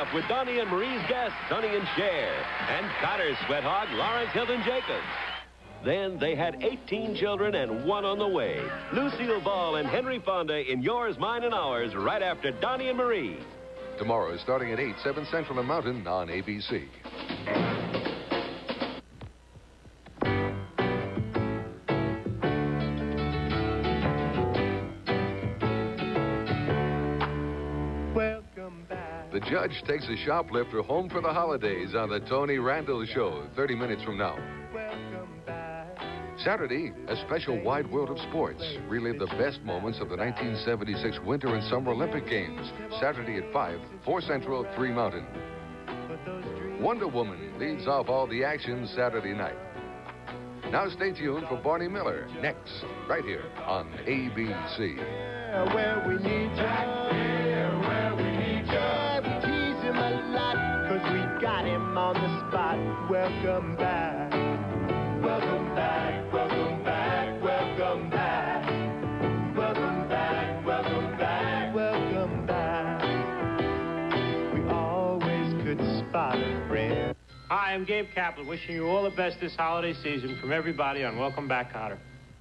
off with Donnie and Marie's guests, Sonny and Cher, and Cotter's sweat hog, Lawrence Hilton Jacobs. Then they had 18 children and one on the way. Lucille Ball and Henry Fonda in Yours, Mine, and Ours right after Donnie and Marie. Tomorrow, starting at 8, 7 Central and Mountain on ABC. Welcome back. The judge takes a shoplifter home for the holidays on the Tony Randall Show, 30 minutes from now. Welcome back. Saturday, a special Wide World of Sports. Relive the best moments of the 1976 Winter and Summer Olympic Games. Saturday at 5, 4 Central, 3 Mountain. Wonder Woman leads off all the action Saturday night. Now stay tuned for Barney Miller next, right here on ABC. Yeah, where we need you. Yeah, where we need you. Yeah, we tease him a lot, 'cause we got him on the spot. Welcome back. Welcome back, welcome back, welcome back. Welcome back, welcome back, welcome back. We always could spot a friend. Hi, I'm Gabe Kaplan, wishing you all the best this holiday season from everybody on Welcome Back, Kotter.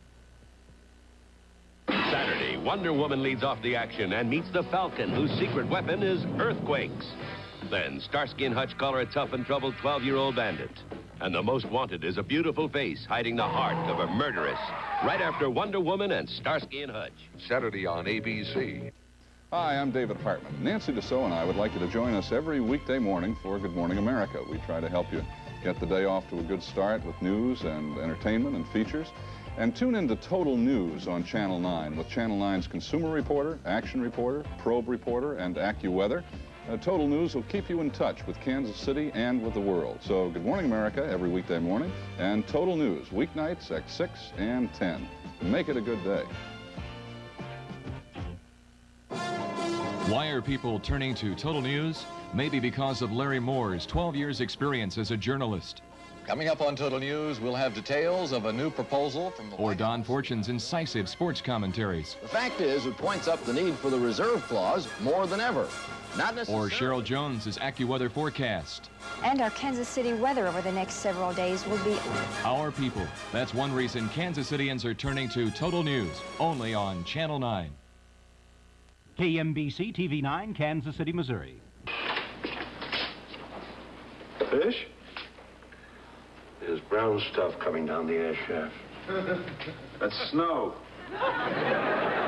Saturday, Wonder Woman leads off the action and meets the Falcon, whose secret weapon is earthquakes. Then Starsky and Hutch collar a tough and troubled 12-year-old bandit. And the most wanted is a beautiful face hiding the heart of a murderess. Right after Wonder Woman and Starsky and Hutch. Saturday on ABC. Hi, I'm David Hartman. Nancy Dussault and I would like you to join us every weekday morning for Good Morning America. We try to help you get the day off to a good start with news and entertainment and features. And tune in to Total News on Channel 9 with Channel 9's Consumer Reporter, Action Reporter, Probe Reporter, and AccuWeather. Total News will keep you in touch with Kansas City and with the world. So Good Morning America every weekday morning, and Total News weeknights at 6 and 10. Make it a good day. Why are people turning to Total News? Maybe because of Larry Moore's 12 years experience as a journalist. Coming up on Total News, we'll have details of a new proposal from the... Or Don Fortune's incisive sports commentaries. The fact is, it points up the need for the reserve clause more than ever. Not necessarily. Or Cheryl Jones's AccuWeather forecast. And our Kansas City weather over the next several days will be... Our people. That's one reason Kansas Cityans are turning to Total News, only on Channel 9. KMBC TV 9, Kansas City, Missouri. Fish? There's brown stuff coming down the air shaft. That's snow.